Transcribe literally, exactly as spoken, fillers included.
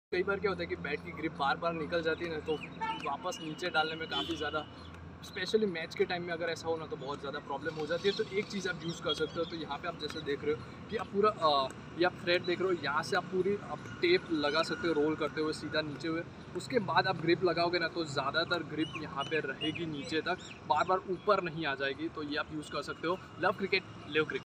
कई बार क्या होता है कि बैट की ग्रिप बार बार निकल जाती है ना, तो वापस नीचे डालने में काफ़ी ज़्यादा, स्पेशली मैच के टाइम में अगर ऐसा हो ना तो बहुत ज़्यादा प्रॉब्लम हो जाती है। तो एक चीज़ आप यूज़ कर सकते हो, तो यहाँ पे आप जैसे देख रहे हो कि आप पूरा अ, ये आप थ्रेड देख रहे हो, यहाँ से आप पूरी आप टेप लगा सकते हो रोल करते हुए सीधा नीचे हुए। उसके बाद आप ग्रिप लगाओगे ना तो ज़्यादातर ग्रिप यहाँ पे रहेगी नीचे तक, बार बार ऊपर नहीं आ जाएगी। तो ये आप यूज़ कर सकते हो। Love cricket, live cricket.